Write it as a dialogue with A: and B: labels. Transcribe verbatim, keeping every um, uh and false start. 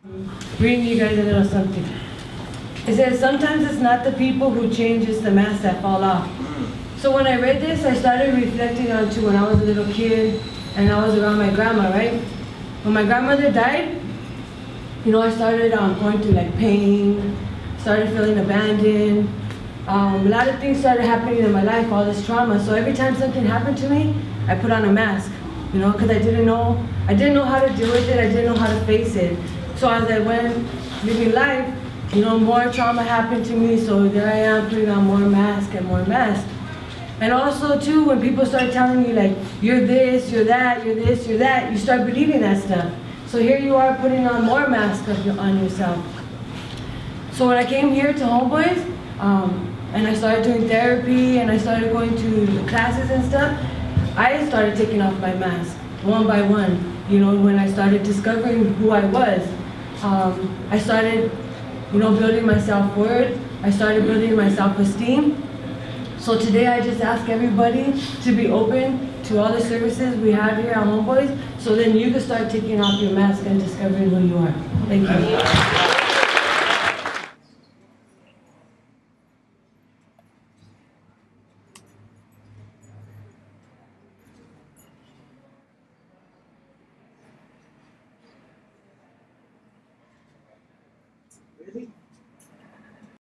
A: Reading you guys a little something. It says, sometimes it's not the people who change, it's the masks that fall off. So when I read this, I started reflecting on to when I was a little kid and I was around my grandma, right? When my grandmother died, you know, I started um, going through like pain, started feeling abandoned. Um, a lot of things started happening in my life, all this trauma. So every time something happened to me, I put on a mask, you know, because I didn't know, I didn't know how to deal with it. I didn't know how to face it. So as I went living life, you know, more trauma happened to me. So there I am putting on more mask and more mask. And also too, when people start telling you like, you're this, you're that, you're this, you're that, you start believing that stuff. So here you are putting on more masks on yourself. So when I came here to Homeboys, um, and I started doing therapy and I started going to the classes and stuff, I started taking off my mask one by one. You know, when I started discovering who I was, um, I started, you know, building my self-worth. I started building my self-esteem. So today I just ask everybody to be open to all the services we have here at Homeboys, so then you can start taking off your mask and discovering who you are. Thank you.